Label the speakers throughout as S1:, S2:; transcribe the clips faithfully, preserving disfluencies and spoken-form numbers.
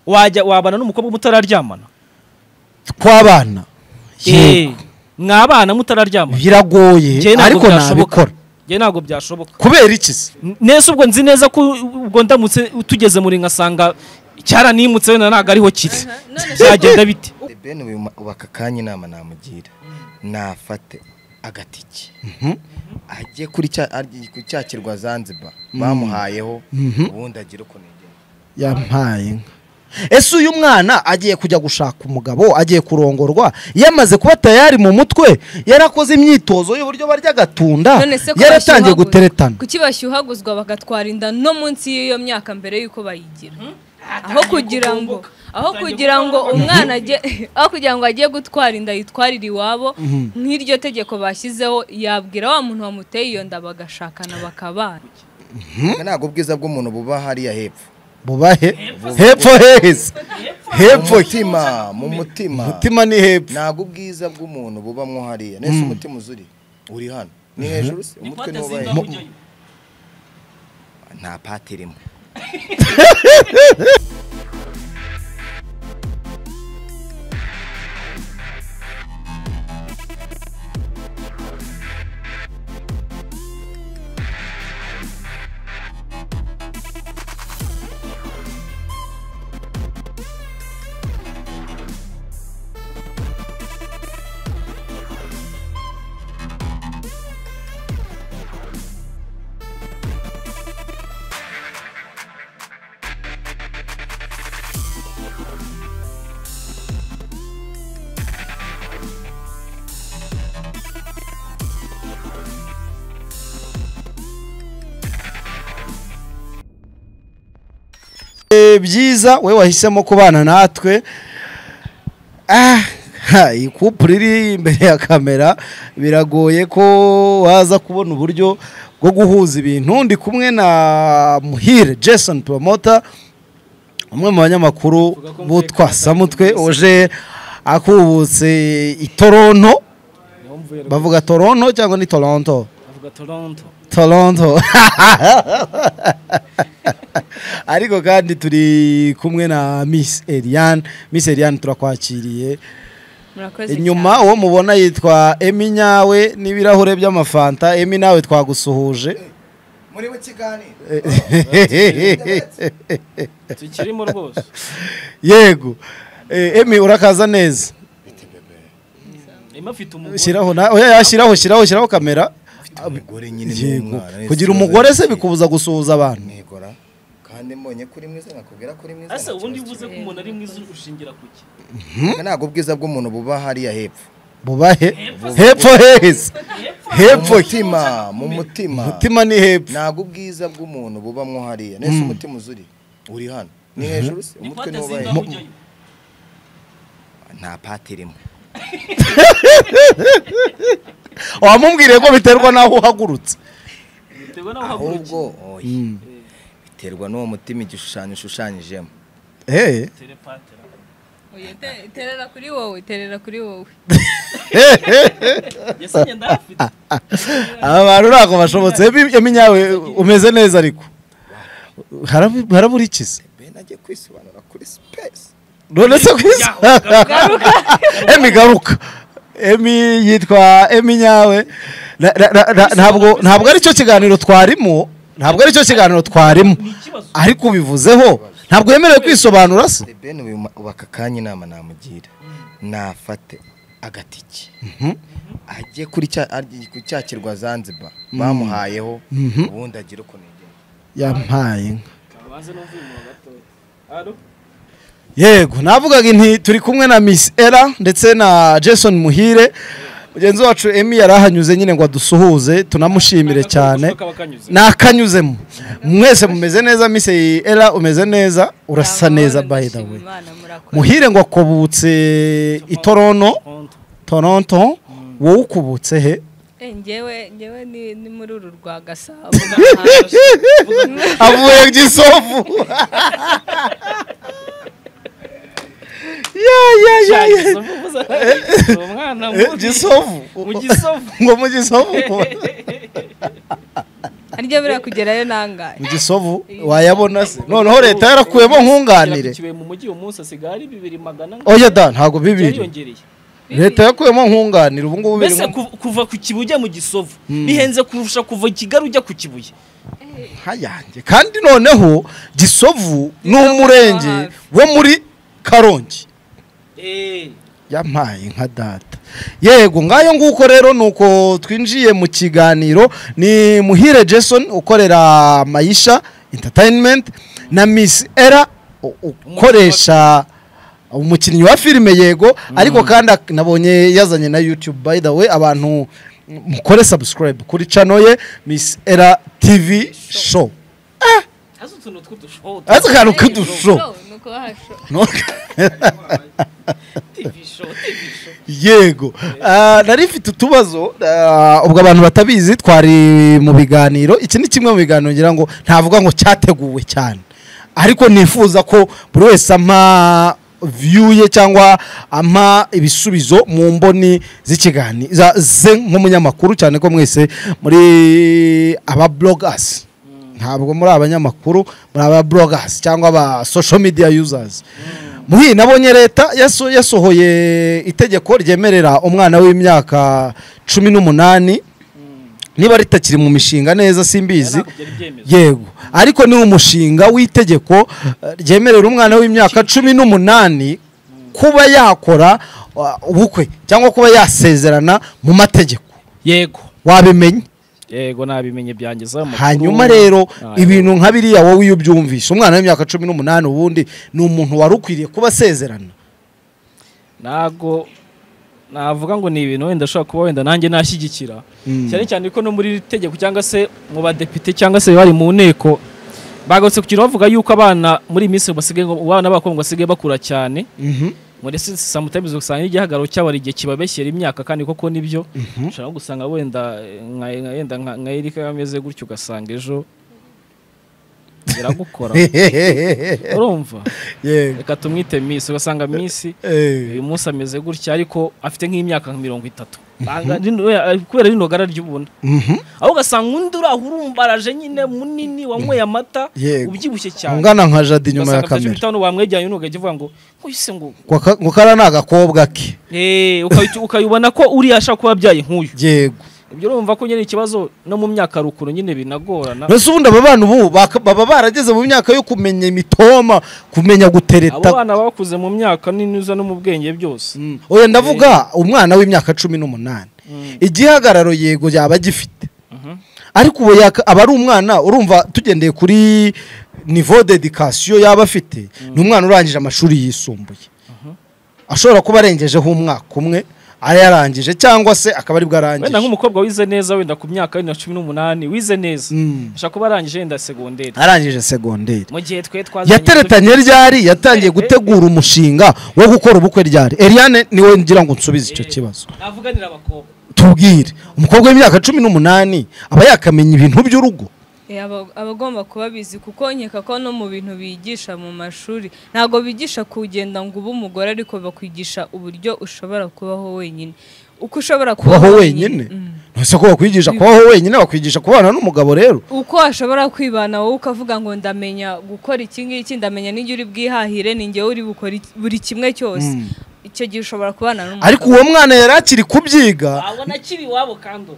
S1: wajya wabana n'umukobwa mutararyamana
S2: twabana
S1: eh mwabana mutararyamana
S2: biragoye ariko nabikora
S1: je nago byashoboka
S2: kubera iki se
S1: nese ubwo nzi neza ko ubwo ndamutse tugeze muri ngasanga cyara nimutse wenda naga ariho kiri cyagenda bite
S3: Ben ubakakanye inama namugira nafate agatiki agiye kuri cyakirwa Zanzibar bamuhayeho ubundi agira uko negera
S2: yampaye ese uyu mwana agiye kujya gushaka umugabo agiye kurongorwa yamaze kuba tayari mu mutwe yarakoze imyitozo y'uburyo barya gatunda yaratangiye guteretana
S4: kuki bashyuhaguzwa bagatwara inda no munsi y'iyo myaka mbere yuko bayigira aho kugira ngo aho kugira ngo umwana aje aho kugira ngo agiye gutwara inda yitwarira iwabo nk'iryo tegeko bashyizeho yabwira wa muntu wamuteye iyo nda bagashakana bakabana
S3: ntago bwiza bw'umuntu buba hariya hepfo
S2: bubahe hepfo heza hepfo
S3: mutima mu mutima
S2: mutima ni hepfo
S3: ntago bwiza bw'umuntu buba mwo hariya nese umutima uzuri uri hano ni hejuru se umutwe no baye nta patirimo
S2: byiza we wahisemo kubana natwe ah iyi couple iri imbere ya kamera biragoye ko waza kubona uburyo bwo guhuza ibintu ndi kumwe na Muhire Jason Promoter umwe mu banyamakuru butwasamutwe uje akubutse i Toronto bavuga Toronto cyangwa ni Toronto
S1: bavuga Toronto
S2: Toronto ariko kandi turi kumwe na Miss Ella Miss Ella turakwakiriye inyuma uwo mubona yitwa Emmynyawe n'ibirahure by'amafanta Emmy nawe twagusuhuje
S3: muri bukiganiro
S1: tukirimo rwose
S2: yego Emmy urakaza neza
S1: Emmy afite umugore
S2: shiraho na oya yashiraho shiraho shiraho kamera
S3: umugore nyine n'umwana
S2: kugira umugore se bikubuza gusuhuza abantu
S3: mwigora kandi mbonye kuri mwiza nakubwira kuri mwiza
S1: asa ubundi uvuze ko umuntu ari mwiza ushingira kuki
S3: ntago bwiza bw'umuntu buba hariya hepfo
S2: bubahe hepfo heza hepfo
S3: mutima mu mutima
S2: mutima ni hepfo
S3: ntago bwiza bw'umuntu buba mwo hariya nese umutima uzuri uri hano ni hejuru se umutwe no baye nta patirimo
S2: wamubwiriye ko biterwa naho uhagurutse
S3: ahubwo biterwa n'uwo mutima igishushanyo ushushanyijemo
S2: eh
S4: terera kuri wowe terera kuri wowe
S1: yasenye ndafite
S2: abantu nako bashobotse Emmynyawe umeze neza ariko harabura ikize
S3: Ben agiye kwisobanura kuri space
S2: none se kwisa Emmy garuka Emmy yitwa Emmynyawe ntabwo ntabwo ari cyo kiganiro twarimo ntabwo ari cyo kiganiro twarimo ariko ubivuzeho ntabwo yemerewe kwisobanura se
S3: Ben ubakakanye inama namugira nafate agatiki agiye kuri cyakirwa Zanzibar bamuhayeho ubundi agira uko negera
S2: yampaye yego navugaga inti turi kumwe na Miss Ella ndetse na Jason Muhire mugenzi wacu Emmy yarahanyuze nyine ngo adusuhuze tunamushimire cyane nakanyuzemo mwese mumeze neza Miss Ella umeze neza urasa neza by the way Muhire ngo akobutse i Toronto Toronto wowe ukubutse he
S4: njyewe njyewe ni ni muri uru rwa Gasabo
S2: avuye Gisovu ya ya ya
S1: umwana mu
S2: Gisovu
S1: mu Gisovu
S2: ngo mu Gisovu
S4: harya bira kugerayo nangaye
S2: mu Gisovu wayabona se noneho leta yarakuyemo nkunganire
S1: kiwe mu mujyi umunsi asigari bibiri magana
S2: oya da ntago bibiri leta yakuyemo nkunganire ubu ngubu biri
S1: kuva ku Kibuye mu Gisovu bihenze kurusha kuva Kigali ujya ku Kibuye
S2: hayange kandi noneho Gisovu n'umurenge wo muri Karongi
S1: eh
S2: yampaye nka data yego ngayo nguko rero nuko twinjiye mu kiganiro ni Muhire Jason ukorera Maisha Entertainment na Miss Ella ukoresha umukinnyi wa filime yego ariko kandi nabonye yazanye na YouTube by the way abantu mukore subscribe kuri channel ye Miss Ella T V show ah
S1: azutuntu tw'udushow
S2: azakanu kudushow yego nari mfite utubazo ubwo abantu batabizi twari mu biganiro iki ni kimwe mu biganiro ngira ngo ntavuga ngo cyateguwe cyane ariko nifuza ko buri wese ampa view ye cyangwa ampa ibisubizo mu mboni z'ikigani ze nk'umunyamakuru cyane ko mwese muri aba bloggers ntabwo muri abanyamakuru muri aba bloggers cyangwa aba social media users muhi nabonye leta yasohoye itegeko ryemerera umwana w'imyaka cumi n'umunani niba ritakiri mu mishinga neza simbizi yego ariko ni umushinga w'itegeko ryemerera umwana w'imyaka cumi n'umunani kuba yakora ubukwe cyangwa kuba yasezerana mu mategeko
S1: yego
S2: wabimenye
S1: yego nabimenye byangiza amakuru
S2: hanyuma rero ibintu nka biriya wowe iyo byumvishe umwana w'imyaka cumi n'umunani ubundi ni umuntu wari ukwiriye kuba asezerana
S1: nago navuga ngo ni ibintu wenda ashobora kuba wenda nanjye nashyigikira cyane cyane ko no muri tegeko cyangwa se mu badepite cyangwa se bari mu nteko bagarutse kugira bavuga yuko abana muri Miss basigaye abana b'abakobwa basigaye bakura cyane muri sometimes usanga igihagararo cy'abari igihe kibabeshyera imyaka kandi koko nibyo ushaka gusanga wenda yenda nka Erika yameze gutyo ugasanga ejo biragukora urumva reka tumwite Miss ugasanga Miss uyu munsi ameze gutya ariko afite nk'imyaka mirongo itatu kubera rino gara ry'ubuna aho ugasanga undi urahurumbaraje nyine munini wanyweye amata ubyibushye cyane
S2: ungana nka Jade nyuma ya kamera
S1: bitanu wamwejyanye n'ugajye uvuga ngo nkuyise ngo
S2: ngo kara nagakobwa ke
S1: eh ukayubona ko uri yashaka kuba byaye nkuyu
S2: yego
S1: ibyo urumva ko nyine ikibazo no mu myaka rukuru nyine binagorana
S2: nese ubundi aba bana ubu baba barageze mu myaka yo kumenya imitoma kumenya gutereta
S1: abo bana bakuze mu myaka n'inuza no mu bwenge byose
S2: oya ndavuga umwana w'imyaka cumi n'umunani igihagararo yego yaba gifite ariko ubu aba ari umwana urumva tugendeye kuri niveau d'education yaba afite ni umwana urangije amashuri yisumbuye ashobora kuba arengejeho umwaka umwe ari yarangije cyangwa se akaba ari bwarangije
S1: wenda nk'umukobwa wize neza wenda ku myaka ya cumi n'umunani wize neza ashaka kuba arangije wenda segonderi
S2: arangije segonderi
S1: mu gihe twe twazanye
S2: yateretanye ryari yatangiye gutegura umushinga wo gukora ubukwe ryari Eliane niwe ngira ngo nsubize icyo kibazo
S1: navuganira abakobwa
S2: tubwire umukobwa w'imyaka cumi n'umunani aba yakamenya ibintu by'urugo
S4: abagomba kuba bizi kuko nkeka ko no mu bintu bigisha mu mashuri ntago bigisha kugenda ngo ube umugore ariko bakwigisha uburyo ushobora kubaho wenyine uko ushobora
S2: kubaho wenyine ntose ko bakwigisha kubaho wenyine bakwigisha kubana n'umugabo rero
S4: uko washobora kwibana wowe ukavuga ngo ndamenya gukora iki ngiki ndamenya n'ijye uri bwihahire ninjye uri bukora buri kimwe cyose icyo gihe ushobora kubana n'umugabo
S2: ariko uwo mwana yari akiri kubyiga
S1: abona kibi wabo kandi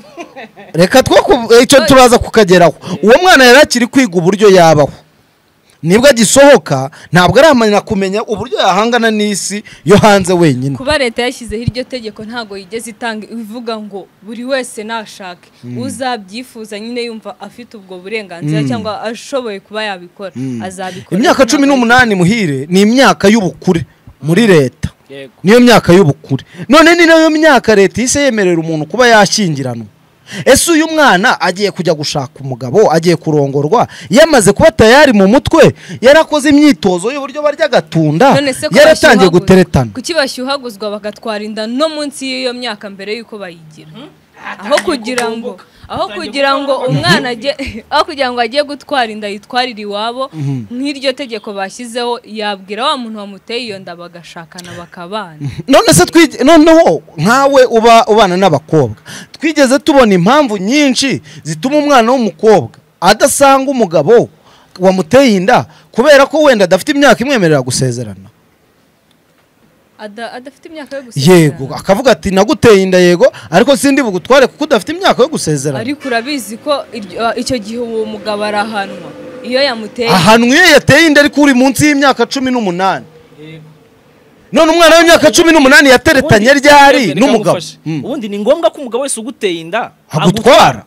S2: reka two icyo turaza kukageraho uwo mwana yari akiri kwiga uburyo yabaho nibwo agisohoka ntabwo aramenya kumenya uburyo yahangana n'isi yo hanze wenyine
S4: kuba leta yashyizeho iryo tegeko ntago yigeze itanga ivuga ngo buri wese nashake uzabyifuza nyine yumva afite ubwo burenganzira cyangwa ashoboye kuba yabikora azabikora
S2: imyaka cumi n'umunani Muhire ni imyaka y'ubukure muri leta niyo myaka y'ubukure none ni nayo myaka leta yise yemerera umuntu kuba yashyingiranwa ese uyu mwana agiye kujya gushaka umugabo agiye kurongorwa yamaze kuba tayari mu mutwe yarakoze imyitozo y'uburyo barya gatunda yaratangiye guteretana
S4: kuki bashyuhaguzwa bagatwara inda no munsi y'iyo myaka mbere yuko bayigira aho kugira ngo aho kugira ngo umwana ajye aho kugira ngo ajye gutwara inda yitwarira iwabo nk'iryo tegeko bashyizeho yabwira wa muntu wamuteye iyo nda bagashakana bakabana.
S2: None se noneho nkawe uba ubana n'abakobwa twigeze tubona impamvu nyinshi zituma umwana w'umukobwa adasanga umugabo wamuteye inda kubera ko wenda adafite imyaka imwemerera gusezerana.
S4: Ada adafite imyaka yo gusezerana.
S2: Yego akavuga ati naguteye inda yego ariko sindi bugutware kuko udafite imyaka yo gusezerana.
S4: Ariko urabizi ko icyo gihe uwo mugabo arahanwa iyo yamuteye.
S2: Ahanwa iyo yateye inda ariko uri munsi y'imyaka cumi n'umunani. Yego. None umwana w'imyaka cumi n'umunani yateretanye ryari n'umugabo.
S1: Ubundi ni ngombwa ko umugabo wese uguteye inda
S2: agutwara.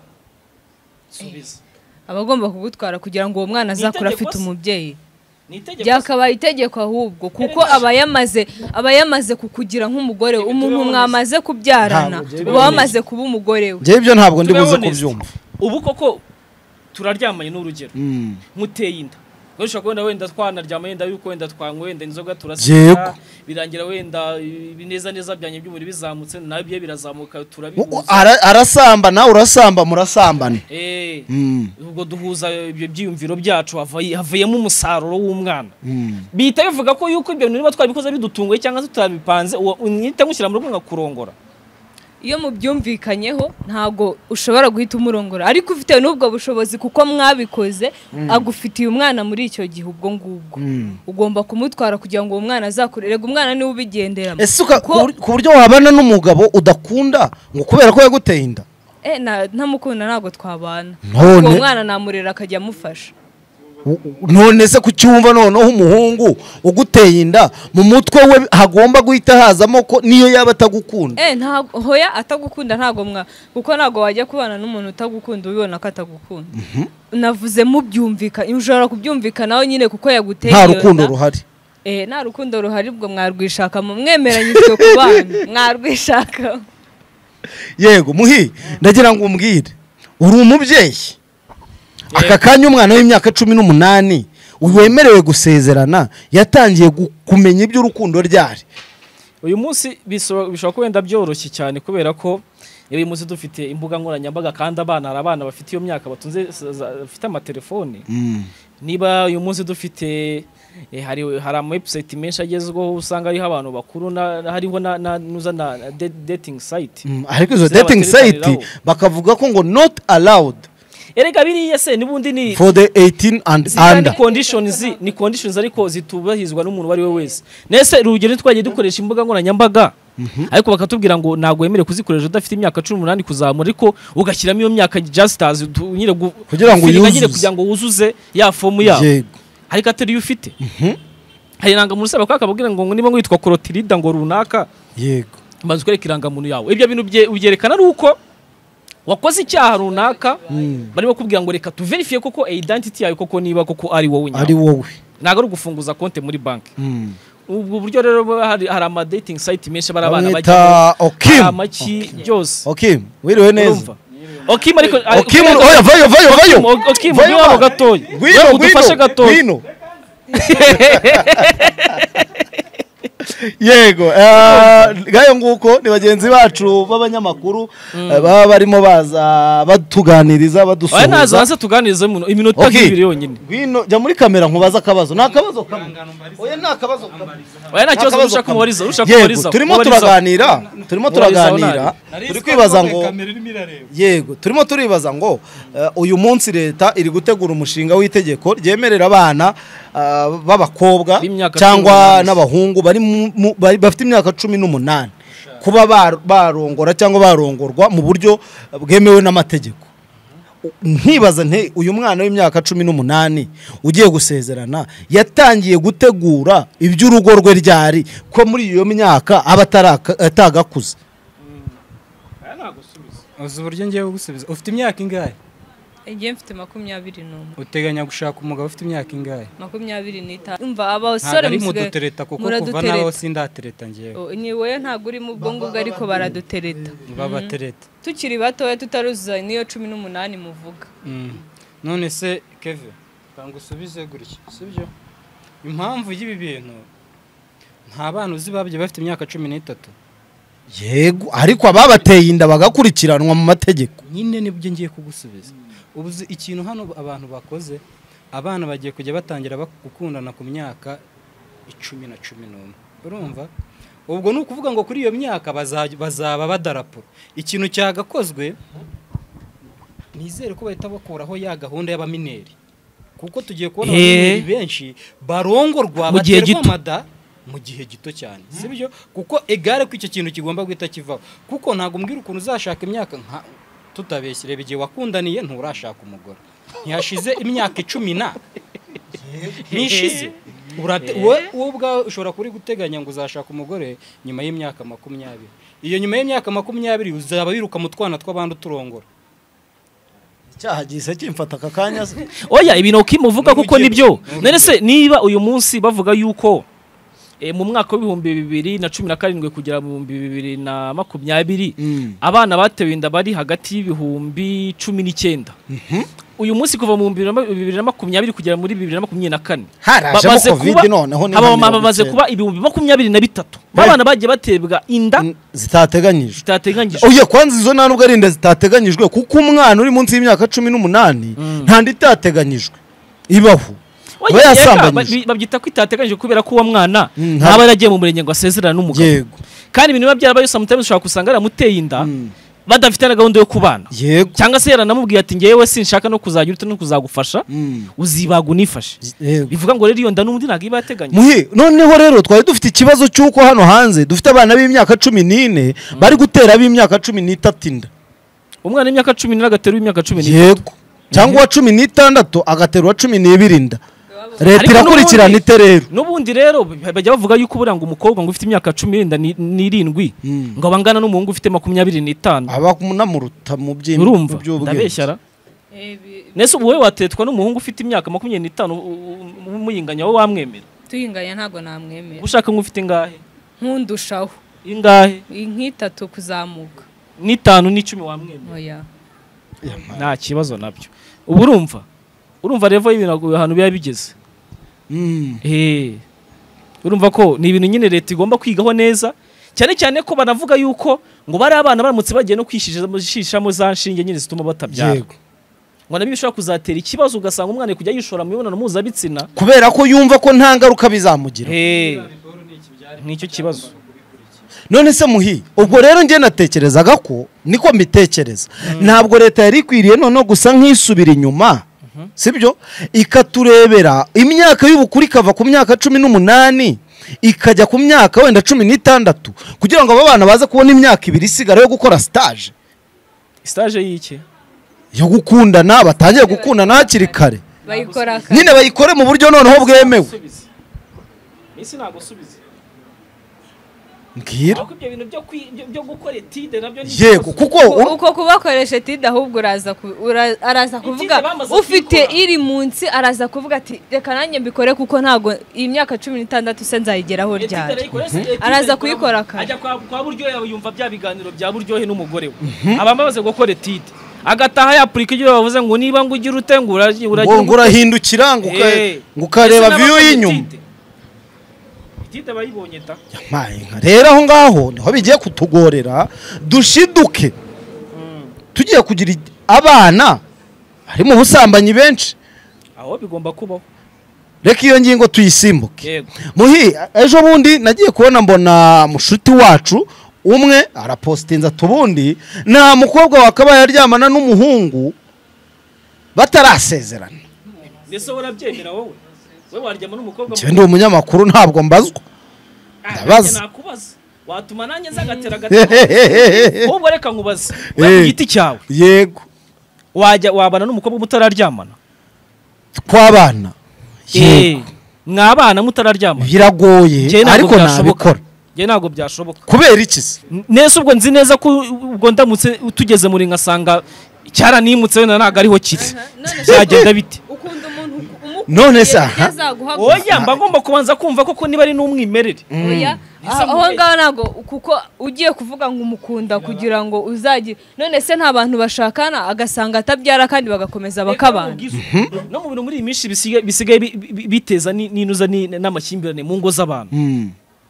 S1: Subiza.
S4: Abagomba kugutwara kugira ngo uwo mwana azakura afite umubyeyi. Byakabaye itegeko ahubwo kuko abayamaze abayamaze kukugira nk'umugore umuntu mwamaze kubyarana wamaze kuba umugore we.
S2: Je ibyo ntabwo ndibuze kubyumva.
S1: Ubu koko turaryamanye n'urugero muteye inda Gusha kwenda wenda twanaryama yenda yuko wenda twanywe wenda inzoga turasika birangira wenda bineza neza byanye by'umuri bizamutse nabyo birazamuka turabihuza
S2: arasamba nawe urasamba murasambana
S1: eh ubwo duhuza ibyo byiyumviro byacu havuyemo umusaruro w'umwana bita bivuga ko yuko ibyo niba twabikoze bidutunguye cyangwa tutabipanze unyita ngushyira mu rugo ngakurongora.
S4: Iyo mubyumvikanyeho ntago ushobora guhita umurongora ariko ufite n'ubwo bushobozi kuko mwabikoze agufitiye umwana muri icyo gihe ubwo ngubwo ugomba kumutwara kugira ngo uwo mwana azakurerega umwana niwe ubigenderamo.
S2: Ese ku buryo wabana n'umugabo udakunda ngo kubera ko yaguteye inda
S4: eh ntamukunda ntago twabana uwo mwana namurera akajya amufasha.
S2: None se kucyumva noneho umuhungu uguteye inda mu mutwe we hagomba guhita hazamo ko niyo yaba atagukunda.
S4: Eh ntago hoya atagukunda ntago mwa kuko ntago wajya kubana n'umuntu utagukunda ubibona ko atagukunda. Navuze mu byumvika ushobora kubyumvikanaho nyine kuko yaguteye
S2: nta rukundo ruhari.
S4: Eh nta rukundo ruhari bwo mwarwishaka mu mwemeranyijwe ku bana mwarwishaka.
S2: Yego muhi ndagira ngo umbwire uri umubyeyi aka kanya umwana w'imyaka cumi n'umunani wemerewe gusezerana yatangiye kumenya ibyo urukundo ryari.
S1: Uyu munsi bishobora kwenda byoroshye cyane kubera ko uyu munsi dufite imbuga nkoranyambaga kandi abana hari abana bafite iyo myaka batunze bafite amatelefone. Niba uyu munsi dufite hari hari ama website menshi agezweho usanga ariho abantu bakuru hariho na nuza na dating site.
S2: Ariko izo dating site bakavuga ko ngo not allowed.
S1: Erega biriya se nibundi ni
S2: for the eighteen and under
S1: conditions ni conditions ariko zitubahizwa n'umuntu wari we wese. Nese urugero twagiye dukoresha imbuga nkoranyambaga ariko bakatubwira ngo nago yemere kuzikoresha udafite imyaka cumi n'umunani kuzamura ariko ugashyiramo iyo myaka just as nyire
S2: kugira ngo yuzuze
S1: kugira ngo wuzuze ya form yawo ariko atari ufite. Hari nanga muri saba kwakabwira ngo niba ngwitwa Clotilde ngo runaka
S2: yego
S1: maze kwereka iranga muntu yawe ibyo bintu byerekana ari uko wakoze icyaha runaka barimo kubwira ngo reka tu verify koko identity yawe koko niba koko ari wowe nyawe
S2: ari wowe
S1: nago ari gufunguza konte muri bank. Ubwo buryo rero hari hari ama dating site menshi barabana
S2: bajya
S1: amaki byose.
S2: Okay wiriwe neza.
S1: Okay ariko
S2: okay oya vayo vayo vayo
S1: okay vayo wabo gatoya udufashe gatoya.
S2: Yego gayo nguko ni bagenzi bacu b'abanyamakuru baba barimo baza batuganiriza badusuhuza.
S1: Oya nazo hanze tuganirize iminota ibiri yonyine.
S2: Gwino jya muri kamera nkubaza akabazo nta kabazo kamwe. Oya nta kabazo kamwe.
S1: Oya nta kibazo ushaka kumubariza ushaka kumubariza.
S2: Turimo turaganira turimo turaganira turi kwibaza ngo yego turimo turibaza ngo uyu munsi leta iri gutegura umushinga w'itegeko ryemerera abana b'abakobwa cyangwa n'abahungu bari bafite imyaka cumi n'umunani kuba barongora cyangwa barongorwa mu buryo bwemewe n'amategeko. Nkibaza nte uyu mwana w'imyaka cumi n'umunani ugiye gusezerana yatangiye gutegura iby'urugo rwe ryari ko muri iyo myaka aba atagakuze.
S5: Uzi uburyo ngiye gusubiza ufite imyaka ingahe?
S4: Ngiye mfite makumyabiri n'umwe.
S5: Uteganya gushaka umugabo ufite imyaka ingahe?
S4: makumyabiri n'itanu. Umva abasore
S5: mudutereta kuko kuva naho sindatereta ngiye.
S4: Ni wowe ntago uri mu bwongo ariko baradutereta.
S5: Babatereta.
S4: Tukiri batoya tutaruzuza niyo cumi n'umunani muvuga.
S5: None se Kevin kanga usubize gutya sibyo? Impamvu y'ibi bintu nta bana uzi babye bafite imyaka cumi n'itatu.
S2: yego ariko ababateye inda bagakurikiranwa mu mategeko
S5: nyine nibyo ngiye kugusubiza ubu ikintu hano abantu bakoze abana bagiye kujya batangira gukundana ku myaka icumi na cumi n'umwe urumva ubwo ni ukuvuga ngo kuri iyo myaka bazaba badarapura ikintu cyagakozwe nizere ko bahita bakuraho ya gahunda y'abamineri kuko tugiye kubona abamineri benshi barongorwa baterwa amada mu gihe gito cyane sibyo kuko egare ko icyo kintu kigomba guhita kivaho kuko ntago mbwira ukuntu uzashaka imyaka nka tutabeshyire bigiye wakundaniye nturashaka umugore ntiyashize imyaka icumi na nishize wowe ubwawe ushobora kuri guteganya ngo uzashaka umugore nyuma y'imyaka makumyabiri iyo nyuma y'imyaka makumyabiri uzaba wiruka mu twana tw'abandi uturongora
S2: icyaha gise kimfata aka kanya
S1: oya ibintu ukimuvuga kuko nibyo none se niba uyu munsi bavuga yuko mu mwaka w'ibihumbi bibiri na cumi na karindwi kugera mu bihumbi bibiri na makumyabiri abana batewe inda bari hagati y'ibihumbi cumi n'icyenda uyu munsi kuva mu bibiri na makumyabiri kugera muri bibiri na makumyabiri na kane
S2: harajemo covid noneho
S1: bamaze kuba ibihumbi makumyabiri na bitatu abana bagiye baterwa inda
S2: zitateganyijwe
S1: zitateganyijwe
S2: oya kwanza izo nta nubwo ari inda zitateganyijwe kuko umwana uri munsi y'imyaka cumi n'umunani nta nda itateganyijwe ibaho babyita ko itateganyijwe kubera ko uwo mwana ntaba yaragiye mu murenge ngo asezerane n'umugabo kandi ibintu biba byarabaye samutayime ushobora gusanga yaramuteye inda badafite na gahunda yo kubana cyangwa se yaranamubwiye ati ngewe sinshaka no kuzajya urute no kuzagufasha uzibaga unifashe bivuga ngo rero iyo nda n'undi ntabwo iba yateganyijwe muhe noneho rero twari dufite ikibazo cy'uko hano hanze dufite abana b'imyaka cumi n'ine bari gutera b'imyaka cumi n'itatu inda
S1: umwana w'imyaka cumi n'ine agatera w'imyaka cumi n'itatu
S2: cyangwa uwa cumi n'itandatu agatera uwa cumi n'ibiri inda leta irakurikirana ite rero
S1: n'ubundi rero bajya bavuga yuko ubura ngo umukobwa ngo ufite imyaka cumi n'irindwi ngo abangana n'umuhungu ufite makumyabiri n'itanu
S2: aba namuruta mu
S1: by'urumva ndabeshyara nese ubu wowe watetwa n'umuhungu ufite imyaka makumyabiri n'itanu umuyinganya wowe wamwemera
S4: tuyinganya ntabwo namwemera
S1: ushaka nk'ufite ingahe
S4: nkundushaho
S1: ingahe
S4: nk'itatu kuzamuka
S1: n'itanu n'icumi wamwemera nta kibazo nabyo ubu urumva urumva revo y'ibintu ahantu biba bigeze eh urumva ko ni ibintu nyine leta igomba kwigaho neza cyane cyane ko banavuga yuko ngo bari abana baramutse bagiye no kwishishamo za nshinge nyine zituma batabyara ngo nabyo bishobora kuzatera ikibazo ugasanga umwana kujya yishora mu mibonano mpuzabitsina
S2: kubera ko yumva ko nta ngaruka bizamugira
S1: eh nicyo kibazo
S2: none se muhi ubwo rero nge natekerezaga ko niko mbitekereza ntabwo leta yari ikwiriye none gusa nk'isubira inyuma sibyo ikaturebera imyaka y'ubukuru ikava ku myaka cumi n'umunani ikajya ku myaka wenda cumi n'itandatu kugira ngo aba bana baze kubona imyaka ibiri isigara yo gukora stage
S1: stage y'iki
S2: yo gukundana batangiye gukundana hakiri kare nyine bayikore mu buryo noneho bwemewe
S1: isi ntago subiza
S2: mbwira
S1: ahubwo ibyo bintu byo byo gukora etide nabyo ni
S2: yego kuko
S4: uko kubakoresha etide ahubwo uraza araza kuvuga ufite iri munsi araza kuvuga ati reka nanjye mbikore kuko ntago iyi myaka cumi n'itandatu se nzayigeraho ryari araza kuyikora kare
S1: ajya kwa buryo yawe yumva bya biganiro bya buryohe n'umugore we abamaze gukora etide agataha yapurika ibyo bavuze ngo niba ngo ugira utengura
S2: uragira urahindukira ngo ukareba view y'inyuma
S1: etide bayibonye ta
S2: rero aho ngaho niho bigiye kutugorera dushiduke tugiye kugira abana hari mu busambanyi benshi
S1: aho bigomba kubaho
S2: reka iyo ngingo tuyisimbuke muhi ejo bundi nagiye kubona mbona mushuti wacu umwe arapostinza tubundi nta mukobwa wakabaye aryamana n'umuhungu batarasezerana
S1: mbese urabyemera wowe wewe waryama n'umukobwa
S2: ndi umunyamakuru ntabwo mbazwa ndabaza
S1: nakubaza watuma nanjye zagatera gatera wowe reka nkubaza wewe ku giti cyawe
S2: yego
S1: wajya wabana n'umukobwa mutararyamana
S2: twabana
S1: yego mwabana mutararyamana
S2: biragoye ariko nabikora
S1: nge ntabwo byashoboka
S2: kubera iki se
S1: nese ubwo nzi neza ko ubwo ndamutse tugeze muri nkasanga cyaranimutse wenda ntabwo ariho kiri byagenda bite
S2: none se
S1: oya mba ngomba kubanza kumva koko niba ari n'umwimerere
S4: oya aho ngaho ntabwo kuko ugiye kuvuga ngo umukunda kugira ngo uzagire none se nta bantu bashakana agasanga atabyara kandi bagakomeza bakabana
S1: no mu bintu muri iyi minsi bisigaye biteza n'inuza n'amakimbirane mu ngo z'abantu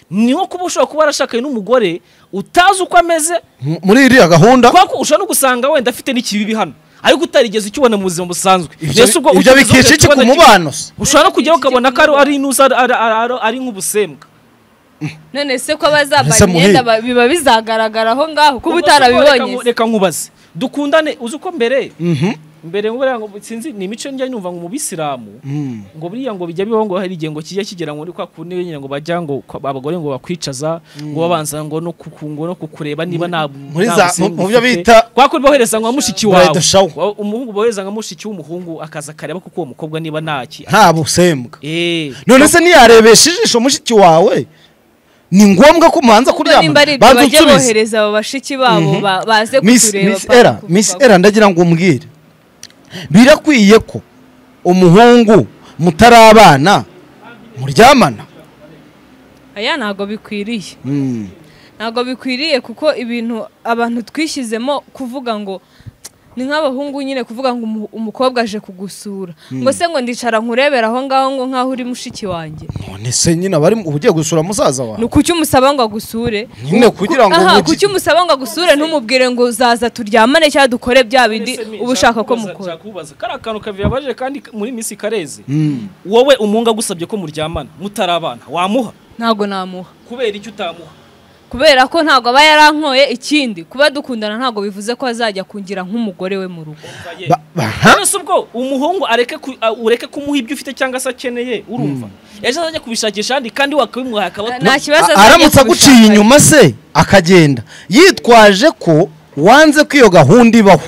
S1: niho kuba ushobora kuba warashakanye n'umugore utazi uko ameze
S2: muri iriya gahunda,
S1: kuko ushobora no gusanga wenda afite n'ikibibi hano ariko utarigeze ukibona mu buzima busanzwe.
S2: ibyo bikisha iki ku mubano?
S1: Ushobora no kujyaho ukabona ko ari inusa ari nk'ubusembwa.
S4: none se ko bazabana imyenda biba bizagaragara aho ngaho kuba utarabibonye.
S1: Reka nkubaze dukundane, uzi uko mbere mbere ngo sinzi ni imico njya numva ngo mu Bisilamu ngo buriya ngo bijya bibaho ngo hari igihe ngo kijya kigera ngo kwa kunene nyine ngo bajya ngo abagore ngo bakwicaza ngo babanza ngo no kukungo no kukureba niba nta
S2: mu byo bita
S1: kwa ko bohereza ngo mushiki wawe umuhungu bohereza ngo mushiki w'umuhungu akaza kareba kuko uwo mukobwa niba ntaki
S2: nta busembwa.
S1: eh
S2: none se niyarebesha ijisho mushiki wawe ni ngombwa ko muhanza kuryama
S4: bajye bohereza abo bashiki babo baze kutureba.
S2: Miss Ella Miss Ella ndagira ngo umbwire, birakwiye ko umuhungu mutarabana muryamana?
S4: aya ntago bikwiriye. ntago bikwiriye kuko ibintu abantu twishyizemo kuvuga ngo ni nk'abahungu nyine kuvuga ngo umukobwa aje kugusura ngo se ngo ndicara nkurebera aho ngaho ngo nkaho uri mushiki wanjye.
S2: none se nyine abari ugiye gusura musaza wawe
S4: ni kuki umusaba ngo agusure
S2: nyine kugira ngo
S4: aha kuki umusaba ngo agusure ntumubwire ngo uzaza turyamane cyangwa dukore bya bindi uba ushaka ko mukora.
S1: kari akantu kaviyabaje kandi muri Miss Kareze wowe umunga gusabye ko muryamana mutarabana wamuha?
S4: Ntago namuha.
S1: Kubera icyo utamuha?
S4: Kubera ko ntago aba yarankoye, ikindi kuba dukundana ntago bivuze ko azajya kungira nk'umugore we mu rugo.
S1: Nese ubwo umuhungu areke ureke kumuha ibyo ufite cyangwa se akeneye urumva ejo azajya kubishakisha andi kandi wakabimuha akaba
S2: aramutse aguciye inyuma se akagenda yitwaje ko wanze ko iyo gahunda ibaho.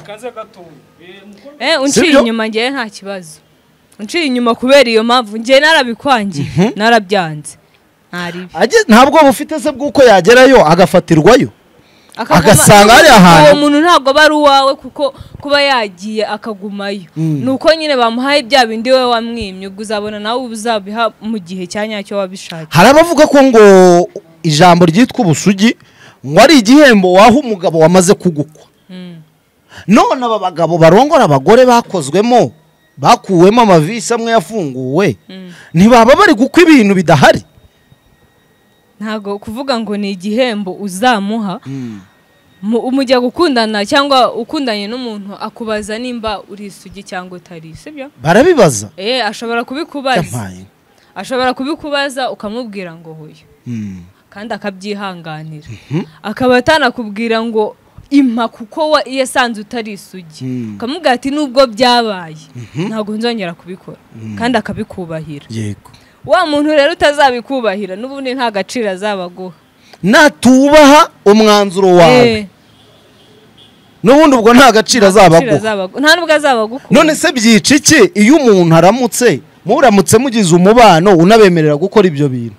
S4: Eh unciye inyuma ngiye nta kibazo. Unciye inyuma kubera iyo mpamvu ngiye narabikwangiye narabyanze.
S2: Ntabwo bufite se bw'uko yagerayo agafatirwayo agasanga ari ahantu
S4: uwo muntu ntabwo bari uwawe kuko kuba yagiye akagumayo nuko nyine bamuhaye bya bindi we wamwimye ubwo uzabona nawe uzabiha mu gihe cyanyacyo wabishakiye.
S2: Hari abavuga ko ngo ijambo ryitwa ubusugi ngo ari igihembo waho umugabo wamaze kugukwa. None aba bagabo barongora abagore bakozwemo bakuwemo amavisi amwe yafunguwe ntibaba bari gukwa ibintu bidahari.
S4: Ntago kuvuga ngo ni igihembo uzamuha umujya gukundana cyangwa ukundanye n'umuntu akubaza nimba uri isugi cyangwa utari, sibyo?
S2: Barabibaza.
S4: Eh ashobora kubikubaza. Ashobora kubikubaza ukamubwira ngo hoyo. Kandi akabyihanganira. Akaba atanakubwira ngo impa kuko yasanze utari isugi. Ukamubwira ati nubwo byabaye ntago nzongera kubikora kandi akabikubahira.
S2: Yego.
S4: Wa muntu rero utazabikubahira n'ubundi nta gaciro azabaguha.
S2: Natubaha umwanzuro wawe. N'ubundi ubwo nta gaciro azabaguha.
S4: Nta nubwo azabaguha.
S2: None se byica iki iyo umuntu aramutse muramutse mugize umubano unabemerera gukora ibyo bintu?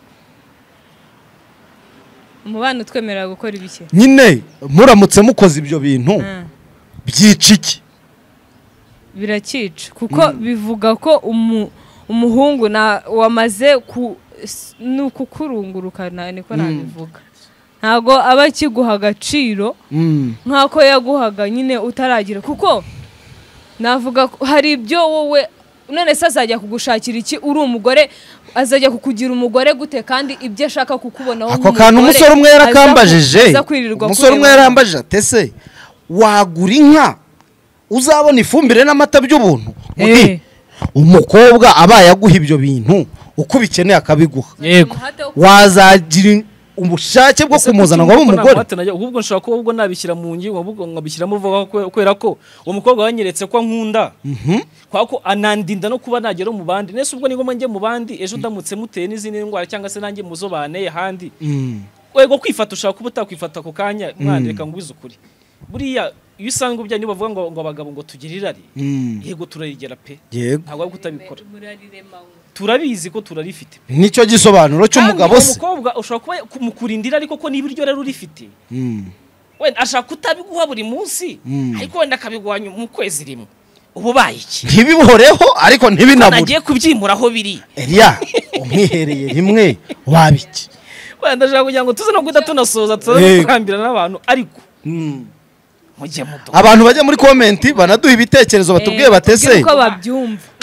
S4: Umubano twemerera gukora ibiki?
S2: Nyine muramutse mukoze ibyo bintu byica iki?
S4: Birakica kuko bivuga ko umu umuhungu na wamaze ku nukukurungurukana niko nabivuga. Ntago aba kiguha agaciro nkako yaguhaga nyine utaragira kuko navuga hari ibyo wowe none se azajya kugushakira iki uri umugore azajya kukugira umugore gute kandi ibyo ashaka kukubonaho
S2: ako kantu umusore umwe yarakambajije umusore umwe yarambajije atese wagura inka uzabona ifumbire n'amata by'ubuntu undi umukobwa abaye aguha ibyo bintu uko bikeneye akabiguha.
S1: Yego.
S2: Wazagira ubushake bwo kumuzana ngo umugore.
S1: Ubwo nshaka ko ubwo nabishyira mu ngingo ubwo ngabishyiramo vuga kwera ko uwo mukobwa wanyeretse ko nkunda. Kwa ko anandinda no kuba nagera mu bandi. Nese ubwo ningo manje mu bandi ejo ndamutse muteye n'izindi ndwara cyangwa se nanjye muzobaneye handi. Wego kwifata ushaka kuba utakwifata ko kanya mwandika ngo bizukuri. Buriya iyo usanga ubya niba bavuga ngo ngo abagabo ngo tugirirari yego turarigera pe ntabwo kutabikora turabizi ko turarifite
S2: nicyo gisobanuro cy'umugabo se
S1: umukobwa ushobora kuba kumukurindira ariko ko niba iryo rero urifite wenda ashaka kutabiguha buri munsi ariko wenda akabigwanya mu kwezi rimwe ubu bayiki
S2: ntibiboreho ariko ntibinabure
S1: nagiye kubyimuraho biri
S2: Elia umwihereye rimwe wabiki
S1: wenda ndashaka kugira ngo tuze no guhita tunasoza tuze kwambira n'abantu ariko abantu
S2: bajya muri comment banaduha ibitekerezo batubwiye batese
S4: uko babyumva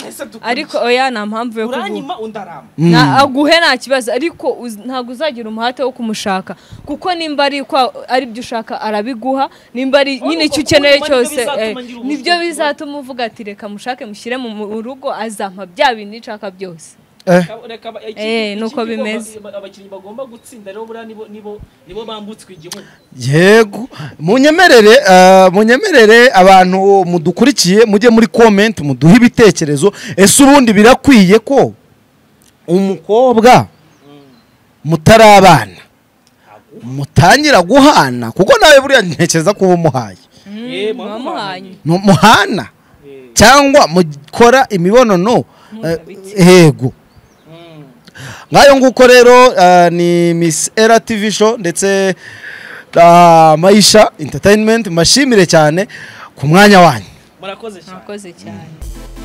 S4: ariko oya nta mpamvu yo kuguha
S1: uranyima undarama
S4: na aguhe nta kibazo ariko uz- ntabwo uzagira umuhate wo kumushaka kuko nimba ari kwa ari byo ushaka arabiguha nimba ari nyine icyo ukeneye cyose eh, nibyo bizatuma uvuga ati reka mushake mushyire mu mu rugo azampa bya bintu nshaka byose Eh, nuko bimeze.
S1: abakinnyi bagomba gutsinda rero buriya nibo nibo nibo bambutswe igihugu
S2: yego munyemerere ah, munyemerere abantu mudukurikiye mujye muri comment muduhe ibitekerezo ese ubundi birakwiye ko umukobwa mutarabana mutangira guhana kuko nawe buriya ntekereza kuba umuhaye
S1: Eh,
S4: mwamuhanye
S2: No- muhana cyangwa mukora imibonano eh, yego ngayo nguko rero ah, ni Miss Ella T V show ndetse ah, Maisha Entertainment mashimire cyane ku mwanya wanyu
S1: murakoze cyane
S4: mwakoze cyane